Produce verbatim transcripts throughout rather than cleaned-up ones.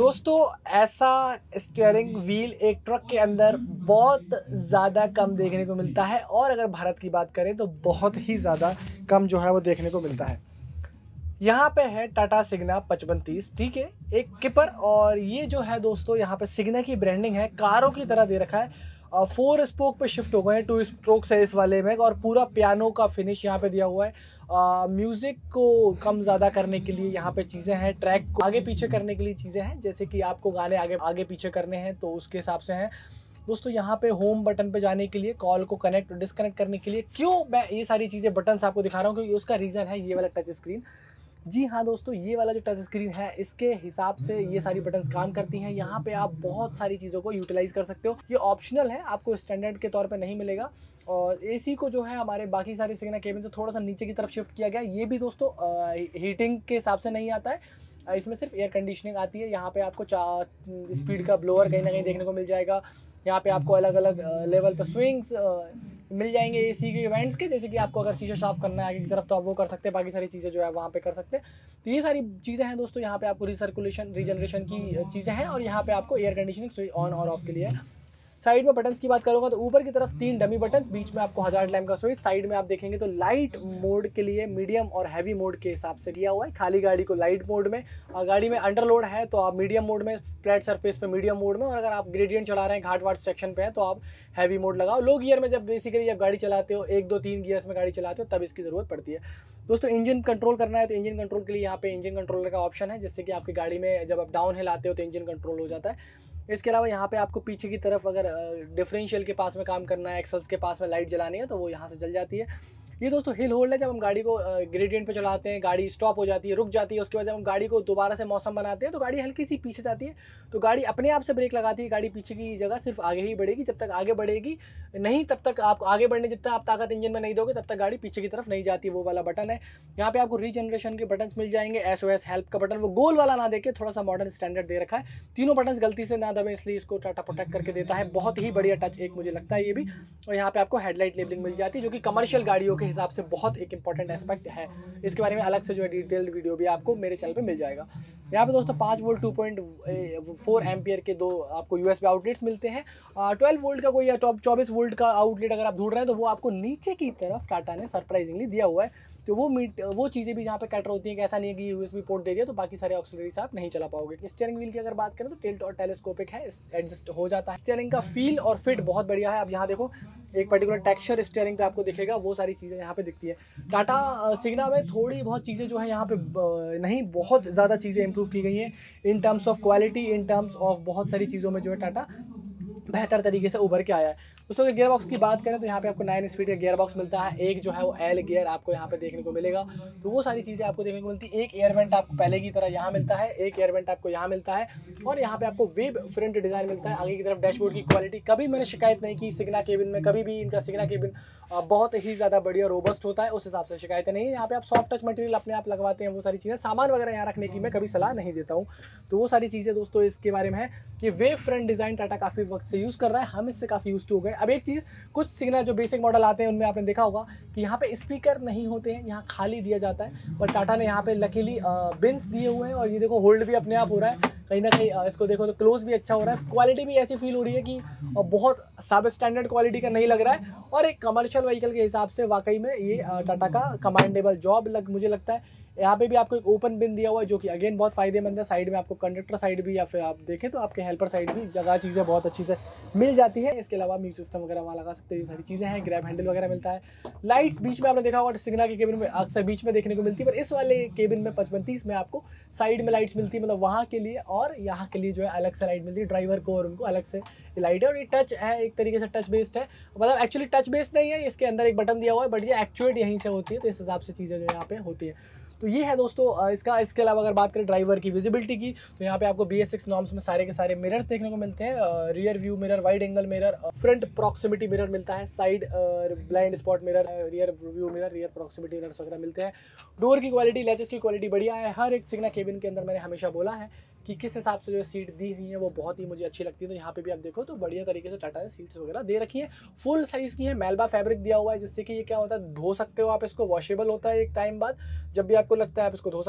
दोस्तों ऐसा steering wheel एक ट्रक के अंदर बहुत ज़्यादा कम देखने को मिलता है, और अगर भारत की बात करें तो बहुत ही ज़्यादा कम जो है वो देखने को मिलता है। यहाँ पे है टाटा सिग्ना पचपन तीस, ठीक है, एक किपर। और ये जो है दोस्तों यहाँ पे सिग्ना की ब्रांडिंग है, कारों की तरह दे रखा है। फोर स्पोक पे शिफ्ट हो गए हैं, टू स्ट्रोक्स है इस वाले में, और पूरा पियानो का फिनिश यहाँ पे दिया हुआ है। म्यूज़िक को कम ज़्यादा करने के लिए यहाँ पे चीज़ें हैं, ट्रैक को आगे पीछे करने के लिए चीज़ें हैं, जैसे कि आपको गाने आगे आगे पीछे करने हैं तो उसके हिसाब से हैं। दोस्तों यहाँ पे होम बटन पे जाने के लिए, कॉल को कनेक्ट और डिस्कनेक्ट करने के लिए, क्यों मैं ये सारी चीज़ें बटन्स आपको दिखा रहा हूँ, क्योंकि उसका रीज़न है ये वाला टच स्क्रीन। जी हाँ दोस्तों, ये वाला जो टच स्क्रीन है इसके हिसाब से ये सारी बटन्स काम करती हैं। यहाँ पे आप बहुत सारी चीज़ों को यूटिलाइज़ कर सकते हो। ये ऑप्शनल है, आपको स्टैंडर्ड के तौर पे नहीं मिलेगा। और एसी को जो है हमारे बाकी सारी सिग्ना केबिन से थोड़ा सा नीचे की तरफ शिफ्ट किया गया। ये भी दोस्तों हीटिंग के हिसाब से नहीं आता है, इसमें सिर्फ एयर कंडीशनिंग आती है। यहाँ पे आपको चार स्पीड का ब्लोअर कहीं ना कहीं देखने को मिल जाएगा। यहाँ पे आपको अलग अलग लेवल पर स्विंग्स मिल जाएंगे एसी के इवेंट्स के, जैसे कि आपको अगर शीशा साफ करना है आगे की तरफ तो आप वो कर सकते हैं, बाकी सारी चीज़ें जो है वहाँ पे कर सकते हैं। तो ये सारी चीज़ें हैं दोस्तों। यहाँ पे आपको रिसर्कुलेशन रीजनरेशन की चीज़ें हैं, और यहाँ पे आपको एयर कंडीशनिंग स्विच ऑन और ऑफ के लिए है। साइड में बटन्स की बात करूँगा तो ऊपर की तरफ तीन डमी बटन्स, बीच में आपको हज़ार लैम्प का स्विच। साइड में आप देखेंगे तो लाइट मोड के लिए मीडियम और हैवी मोड के हिसाब से दिया हुआ है। खाली गाड़ी को लाइट मोड में, और गाड़ी में अंडरलोड है तो आप मीडियम मोड में, फ्लैट सरफेस पे मीडियम मोड में, और अगर आप ग्रेडियंट चला रहे हैं घाट वाट सेक्शन पे है तो आप हैवी मोड लगाओ। लो गियर में जब बेसिकली जब गाड़ी चलाते हो, एक दो तीन गियर्स में गाड़ी चलाते हो, तब इसकी ज़रूरत पड़ती है। दोस्तों इंजन कंट्रोल करना है तो इंजन कंट्रोल के लिए यहाँ पे इंजन कंट्रोलर का ऑप्शन है, जिससे कि आपकी गाड़ी में जब आप डाउन हिल आते हो तो इंजन कंट्रोल हो जाता है। इसके अलावा यहाँ पे आपको पीछे की तरफ अगर डिफरेंशियल के पास में काम करना है, एक्सल्स के पास में लाइट जलानी है तो वो यहाँ से जल जाती है। ये दोस्तों हिल होल्ड है, जब हम गाड़ी को ग्रेडियंट पे चलाते हैं, गाड़ी स्टॉप हो जाती है, रुक जाती है, उसके बाद जब हम गाड़ी को दोबारा से मौसम बनाते हैं तो गाड़ी हल्की सी पीछे जाती है, तो गाड़ी अपने आप से ब्रेक लगाती है। गाड़ी पीछे की जगह सिर्फ आगे ही बढ़ेगी, जब तक आगे बढ़ेगी नहीं तब तक आप आगे बढ़ने जितना आप ताकत इंजन में नहीं दोगे तब तक गाड़ी पीछे की तरफ नहीं जाती। वो वाला बटन है। यहाँ पे आपको रीजनरेशन के बटन मिल जाएंगे, एस ओ एस हेल्प का बटन, वो गोल वाला ना देके थोड़ा सा मॉडर्न स्टैंडर्ड दे रखा है। तीनों बटन गलती से ना दबे, इसलिए इसको टाटा प्रोटेक्ट करके देता है। बहुत ही बढ़िया टच एक मुझे लगता है ये भी। और यहाँ पे आपको हेडलाइट लेबलिंग मिल जाती है, जो कि कमर्शियल गाड़ियों के हिसाब से बहुत एक इंपॉर्टेंट एस्पेक्ट है। इसके बारे में अलग से जो है डिटेल्ड वीडियो भी आपको मेरे चैनल पे मिल जाएगा। यहाँ पे दोस्तों पाँच volt two point four ampere के दो आपको यूएसबी आउटलेट्स मिलते हैं। ट्वेल्व वोल्ट का कोई या टॉप चौबीस वोल्ट का आउटलेट अगर आप ढूंढ रहे हैं तो वो आपको नीचे की तरफ टाटा ने सरप्राइजिंगली दिया हुआ है। तो वो मीट वो चीज़ें भी जहाँ पे कैटर होती हैं कि ऐसा नहीं है कि यूएसबी पोर्ट दे दिया तो बाकी सारे ऑक्सिलरीज आप नहीं चला पाओगे। स्टीयरिंग व्हील की अगर बात करें तो टिल्ट और टेलीस्कोपिक है, एडजस्ट हो जाता है। स्टीयरिंग का फील और फिट बहुत बढ़िया है। अब यहाँ देखो एक पर्टिकुलर टेक्सचर स्टीयरिंग पे आपको दिखेगा, वो सारी चीज़ें यहाँ पे दिखती है। टाटा सिग्ना में थोड़ी बहुत चीज़ें जो है यहाँ पे नहीं, बहुत ज़्यादा चीज़ें इंप्रूव की गई हैं in terms of quality, in terms of बहुत सारी चीज़ों में जो है टाटा बेहतर तरीके से उभर के आया है। दोस्तों अगर गियर बॉक्स की बात करें तो यहाँ पे आपको नाइन स्पीड का गियर बॉक्स मिलता है। एक जो है वो एल गियर आपको यहाँ पे देखने को मिलेगा, तो वो सारी चीज़ें आपको देखने को मिलती है। एक एयर वेंट आपको पहले की तरह यहाँ मिलता है, एक एयर वेंट आपको यहाँ मिलता है, और यहाँ पे आपको वेब फ्रंट डिज़ाइन मिलता है। आगे की तरफ डैशबोर्ड की क्वालिटी कभी मैंने शिकायत नहीं की सिग्ना केबिन में, कभी भी इनका सिग्ना केबिन बहुत ही ज़्यादा बढ़िया रोबस्ट होता है, उस हिसाब से शिकायतें नहीं है। यहाँ पे आप सॉफ्ट टच मटेरियल अपने आप लगवाते हैं, वो सारी चीज़ें, सामान वगैरह यहाँ रखने की मैं कभी सलाह नहीं देता हूँ। तो वो सारी चीज़ें दोस्तों इसके बारे में है कि वेब फ्रंट डिज़ाइन टाटा काफ़ी वक्त से यूज़ कर रहा है, हम इससे काफ़ी यूज टू हो गए। अब एक चीज़, कुछ सिग्ना जो बेसिक मॉडल आते हैं उनमें आपने देखा होगा कि यहाँ पे स्पीकर नहीं होते हैं, यहाँ खाली दिया जाता है, पर टाटा ने यहाँ पे लकीली बिन्स दिए हुए हैं। और ये देखो होल्ड भी अपने आप हो रहा है कहीं ना कहीं, इसको देखो तो क्लोज भी अच्छा हो रहा है। क्वालिटी भी ऐसी फील हो रही है कि बहुत सब स्टैंडर्ड क्वालिटी का नहीं लग रहा है, और एक कमर्शियल व्हीकल के हिसाब से वाकई में ये टाटा का कमांडेबल जॉब लग मुझे लगता है। यहाँ पे भी आपको एक ओपन बिन दिया हुआ है जो कि अगेन बहुत फायदेमंद है। साइड में आपको कंडक्टर साइड भी, या फिर आप देखें तो आपके हेल्पर साइड भी जगह चीज़ें बहुत अच्छी से मिल जाती है। इसके अलावा म्यूजिक सिस्टम वगैरह वहाँ लगा सकते हैं, ये सारी चीज़ें हैं। ग्रैब हैंडल वगैरह मिलता है। लाइट्स बीच में आपने देखा होगा सिग्ना के केबिन में अक्सर बीच में देखने को मिलती है, पर इस वाले केबिन में पचपन तीस में आपको साइड में लाइट्स मिलती है, मतलब वहाँ के लिए और यहाँ के लिए जो है अलग से लाइट मिलती है, ड्राइवर को और उनको अलग से लाइट है। और ये टच है, एक तरीके से टच बेस्ड है, मतलब एक्चुअली टच बेस्ड नहीं है, इसके अंदर एक बटन दिया हुआ है, बट ये एक्चुएट यहीं से होती है, तो इस हिसाब से चीज़ें जो यहाँ पे होती है। तो ये है दोस्तों इसका। इसके अलावा अगर बात करें ड्राइवर की विजिबिलिटी की तो यहाँ पे आपको बी एस सिक्स नॉर्म्स में सारे के सारे मिरर्स देखने को मिलते हैं। Rear view mirror, wide angle mirror, front proximity mirror मिलता है, side blind spot mirror, rear view mirror, rear proximity mirrors वगैरह मिलते हैं। डोर की क्वालिटी, लैचेस की क्वालिटी बढ़िया है। हर एक सिग्ना केबिन के अंदर मैंने हमेशा बोला है कि किस हिसाब से जो सीट दी हुई है वो बहुत ही मुझे अच्छी लगती है। तो यहाँ पे भी आप देखो तो बढ़िया तरीके से टाटा ने सीट्स वगैरह दे रखी है, फुल साइज़ की है। मेल्बा फैब्रिक दिया हुआ है, जिससे कि ये क्या होता है, धो सकते हो आप इसको, वॉशेबल होता है एक टाइम बाद, जब भी आपको लगता है आप इसको धो सकते हो।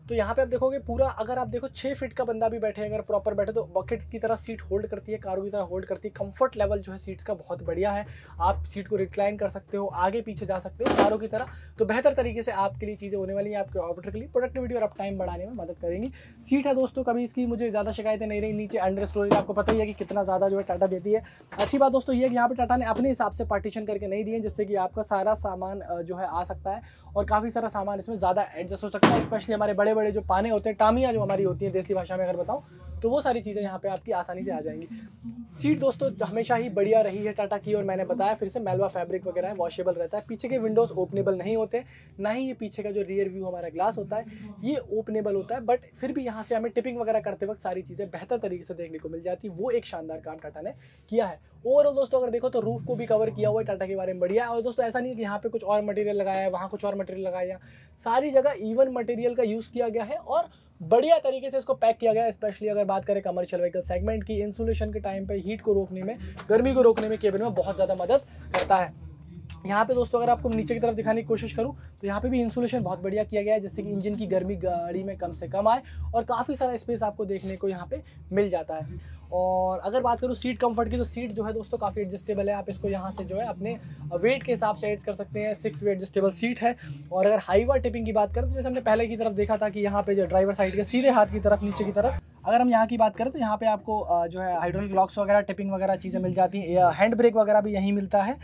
तो यहाँ पे आप देखोगे पूरा, अगर आप देखो छः फीट का बंदा भी बैठे अगर प्रॉपर बैठे तो बकेट की तरह सीट होल्ड करती है, कारों की तरह होल्ड करती है। कंफर्ट लेवल जो है सीट्स का बहुत बढ़िया है, आप सीट को रिक्लाइन कर सकते हो, आगे पीछे जा सकते हो कारों की तरह। तो बेहतर तरीके से आपके लिए चीज़ें होने वाली हैं, आपके ऑपरेटर के लिए प्रोडक्टिविटी और अप टाइम बढ़ाने में मदद करेंगी। सीट है दोस्तों, कभी इसकी मुझे ज़्यादा शिकायतें नहीं रही। नीचे अंडर स्टोरेज आपको पता ही है कि कितना ज़्यादा जो है टाटा देती है। अच्छी बात दोस्तों ये है कि यहाँ पे टाटा ने अपने हिसाब से पार्टीशन करके नहीं दिए, जिससे कि आपका सारा सामान जो है आ सकता है और काफ़ी सारा सामान इसमें ज़्यादा एडजस्ट हो सकता है। स्पेशली हमारे बड़े बड़े जो पाने होते हैं, टामियाँ जो हमारी होती हैं देसी भाषा में अगर बताऊँ, तो वो सारी चीज़ें यहाँ पे आपकी आसानी से आ जाएंगी। सीट दोस्तों हमेशा ही बढ़िया रही है टाटा की, और मैंने बताया फिर से मेलवा फैब्रिक वगैरह है, वॉशेबल रहता है। पीछे के विंडोज ओपनेबल नहीं होते, ना ही ये पीछे का जो रियर व्यू हमारा ग्लास होता है ये ओपनेबल होता है, बट फिर भी यहाँ से हमें टिपिंग वगैरह करते वक्त सारी चीज़ें बेहतर तरीके से देखने को मिल जाती है। वो एक शानदार काम टाटा ने किया है। ओवरऑल दोस्तों अगर देखो तो रूफ को भी कवर किया हुआ है टाटा के बारे में बढ़िया है। और दोस्तों ऐसा नहीं है कि यहाँ पे कुछ और मटेरियल लगाया है, वहाँ कुछ और मटेरियल लगाया है, सारी जगह इवन मटेरियल का यूज़ किया गया है और बढ़िया तरीके से इसको पैक किया गया है। स्पेशली अगर बात करें कमर्शियल व्हीकल सेगमेंट की, इंसुलेशन के टाइम पे हीट को रोकने में, गर्मी को रोकने में केबिन में बहुत ज़्यादा मदद करता है। यहाँ पे दोस्तों अगर आपको नीचे की तरफ दिखाने की कोशिश करूँ तो यहाँ पे भी इंसुलेशन बहुत बढ़िया किया गया है, जिससे कि इंजन की गर्मी गाड़ी में कम से कम आए और काफ़ी सारा स्पेस आपको देखने को यहाँ पे मिल जाता है। और अगर बात करूँ सीट कंफर्ट की, तो सीट जो है दोस्तों काफ़ी एडजस्टेबल है। आप इसको यहाँ से जो है अपने वेट के हिसाब से एडजस्ट कर सकते हैं। सिक्स वे एडजस्टेबल सीट है। और अगर हाईवा टिपिंग की बात करें तो जैसे हमने पहले की तरफ देखा था कि यहाँ पे जो ड्राइवर साइड के सीधे हाथ की तरफ नीचे की तरफ, अगर हम यहाँ की बात करें तो यहाँ पे आपको जो है हाइड्रोलिक लॉक्स वगैरह, टिपिंग वगैरह चीज़ें मिल जाती हैं। हैंड ब्रेक वगैरह भी यहीं मिलता है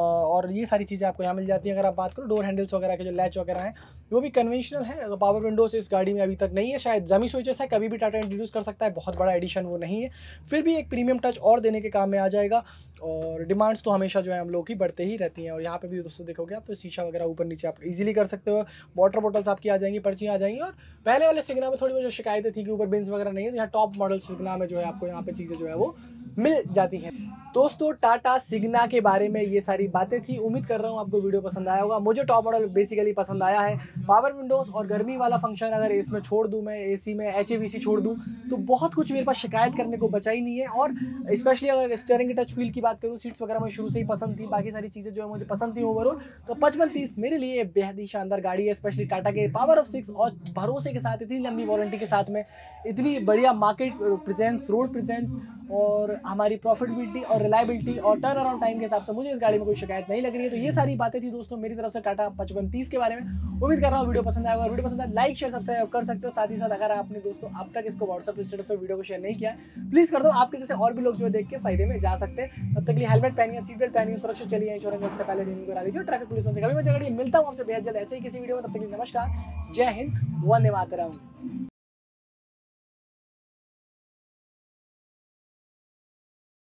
और ये सारी चीज़ें आपको यहाँ मिल जाती हैं। अगर आप बात करो डोर हैंडल्स वगैरह के जो लैच वगैरह हैं वो भी कन्वेंशनल है। पावर विंडोज इस गाड़ी में अभी तक नहीं है, शायद डमी स्विचेस है, कभी भी टाटा इंट्रोड्यूस कर सकता है, बहुत बड़ा एडिशन वो नहीं है, फिर भी एक प्रीमियम टच और देने के काम में आ जाएगा। और डिमांड्स तो हमेशा जो है हम लोग की बढ़ते ही रहती हैं। और यहाँ पे भी दोस्तों देखोगे आप तो शीशा वगैरह ऊपर नीचे आप इजीली कर सकते हो। वाटर बॉटल्स आपकी आ जाएंगी, पर्चियाँ आ जाएंगी। और पहले वाले सिग्ना में थोड़ी बहुत शिकायतें थी कि ऊपर बिन्स वगैरह नहीं है, तो यहाँ टॉप मॉडल सिग्ना में जो है आपको यहाँ पे चीज़ें जो है वो मिल जाती हैं। दोस्तों टाटा सिग्ना के बारे में ये सारी बातें थी। उम्मीद कर रहा हूँ आपको वीडियो पसंद आया होगा। मुझे टॉप मॉडल बेसिकली पसंद आया है। पावर विंडोज और गर्मी वाला फंक्शन अगर इसमें छोड़ दूँ, मैं एसी में एच ए वी सी छोड़ दूँ, तो बहुत कुछ मेरे पास शिकायत करने को बचा ही नहीं है। और स्पेशली अगर स्टीयरिंग टच फील की बात करूँ, सीट्स वगैरह मुझे शुरू से ही पसंद थी, बाकी सारी चीज़ें जो है मुझे पसंद थी ओवरऑल। तो पचपन तीस मेरे लिए बेहद ही शानदार गाड़ी है। स्पेशली टाटा के पावर ऑफ सिक्स और भरोसे के साथ, इतनी लंबी वारंटी के साथ में, इतनी बढ़िया मार्केट प्रेजेंस, रोड प्रेजेंस और हमारी प्रॉफिटेबिलिटी और रिलायबिलिटी और टर्न अराउंड टाइम के हिसाब से मुझे इस गाड़ी में कोई शिकायत नहीं लग रही है। तो ये सारी बातें थी दोस्तों मेरी तरफ से टाटा पचपन तीस के बारे में। उम्मीद कर रहा हूँ वीडियो पसंद आएगा। वीडियो पसंद आए लाइक शेयर सब्सक्राइब कर सकते हो। साथ ही साथ अगर आपने दोस्तों अब तक इसको व्हाट्सएप स्टेटस पर वीडियो को शेयर नहीं किया, प्लीज़ कर दो। आपके जैसे और भी लोग जो देख के फायदे में जा सकते हैं। तब तक लिए हेलमेट पहनिए, सीट बेल्ट पहनिए, सुरक्षित चलिए, इंश्योरेंस से पहले रिन्यू करा लीजिए। ट्रैफिक पुलिस से कभी मैं जगह मिलता हूँ आपसे बेहद जल्द ऐसे ही किसी वीडियो में। तब तक लिए नमस्कार, जय हिंद, वंदे मातरम।